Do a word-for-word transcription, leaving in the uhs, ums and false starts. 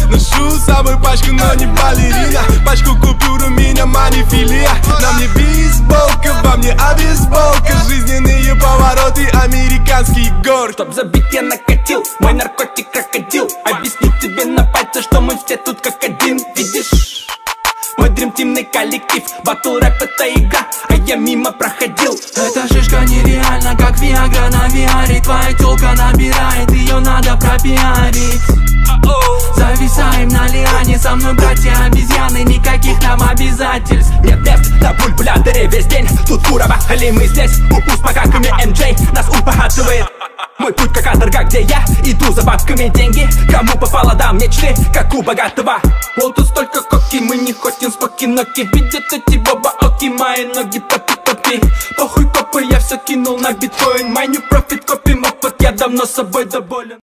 Ношу с собой пачку, но не балерина. Пачку купюр у меня манифилия. На мне бейсболка, во мне обезболка. Жизненные повороты американских гор. Чтоб забить я накатил, мой наркотик крокодил. Объясню тебе на пальце, что мы все тут как один. Видишь? Мой дримтимный коллектив. Батл рэп это игра, а я мимо проходил. Эта шишка нереальна, как Виагра на ви ар. Твоя тёлка набирает, ее надо пропиарить. Зависаем на лиане, со мной братья обезьяны. Никаких нам обязательств. Нет мест на бульбуляторе весь день. Тут курова, или мы здесь. Укус по как эм джей, нас упахатывает. Мой путь как каторга, где я иду за бабками деньги. Кому попало, да, мечты, как у богатого. Вот тут столько коки, мы не хотим спокиноки. Видят эти баба-оки, мои ноги топи-топи. Похуй копы, я все кинул на биткоин. Майню профит, копим опыт, я давно собой доволен.